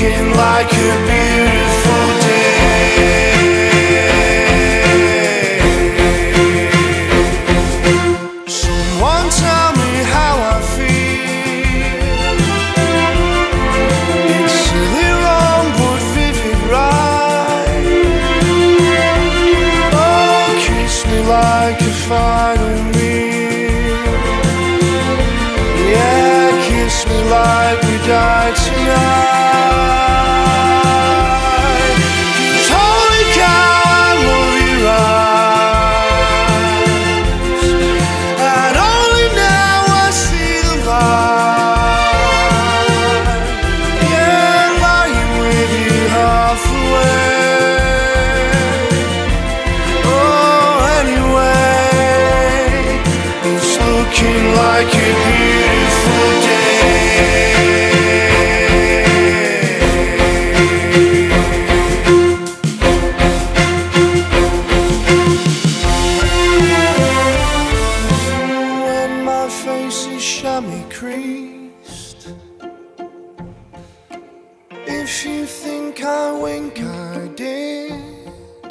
looking like a beautiful day. Someone tell me how I feel. It's silly wrong but vivid right. Oh, kiss me like a final meal. Yeah, kiss me like we died tonight. 'Cause holy cow, I love you right. And only now I see the light. Yeah, lying with you half away. Oh, anyway, it's looking like a beautiful day. When my face is chamois creased, if you think I wink, I did.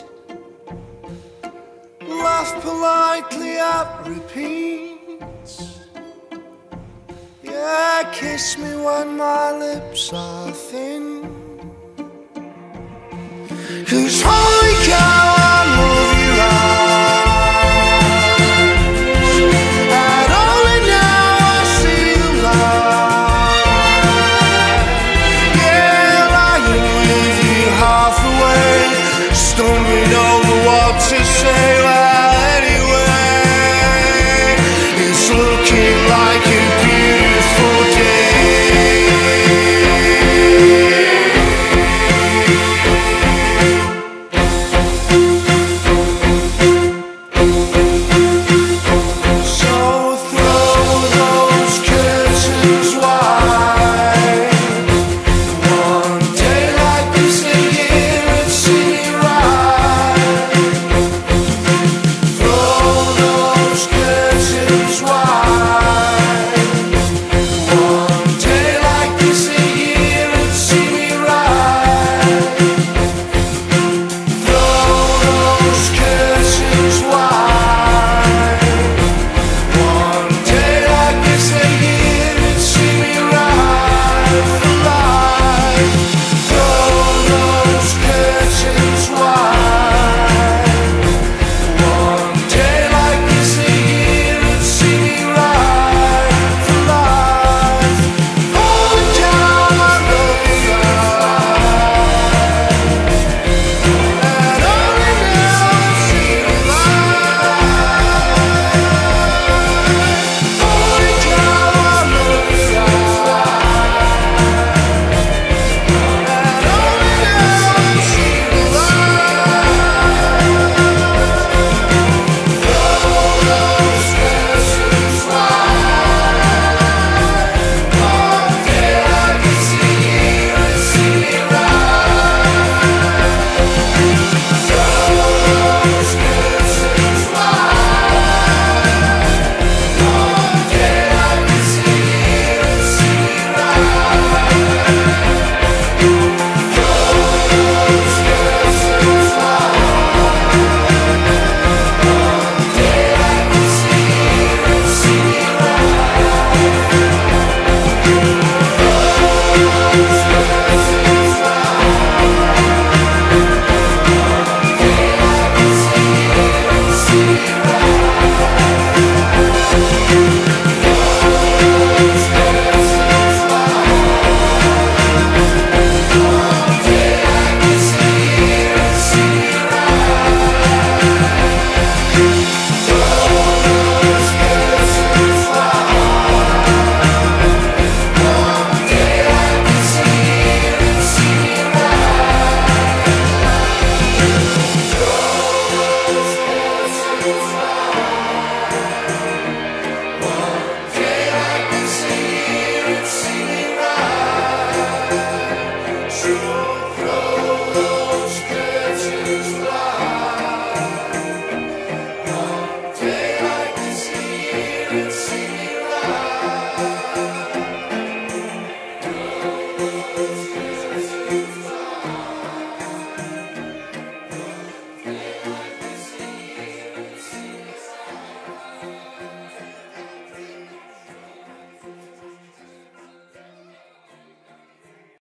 Laugh politely at repeats. Yeah, kiss me when my lips are thin.